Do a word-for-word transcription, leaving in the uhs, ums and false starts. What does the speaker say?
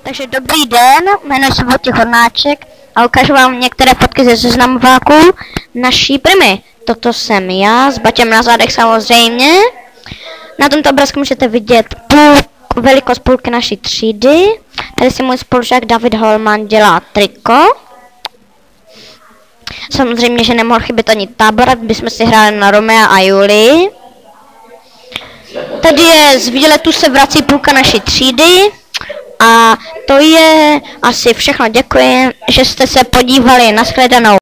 Takže dobrý den, jmenuji se Vojtěch Hornáček a ukážu vám některé fotky ze seznamováků naší Primy. Toto jsem já, s baťem na zádech samozřejmě. Na tomto obrázku můžete vidět půl, velikost půlky naší třídy. Tady si můj spolužák David Holman dělá triko. Samozřejmě, že nemohl chybět ani tábor, bychom si hráli na Romea a Julii. Tady je z výletu se vrací půlka naší třídy. A to je asi všechno. Děkuji, že jste se podívali. Nashledanou.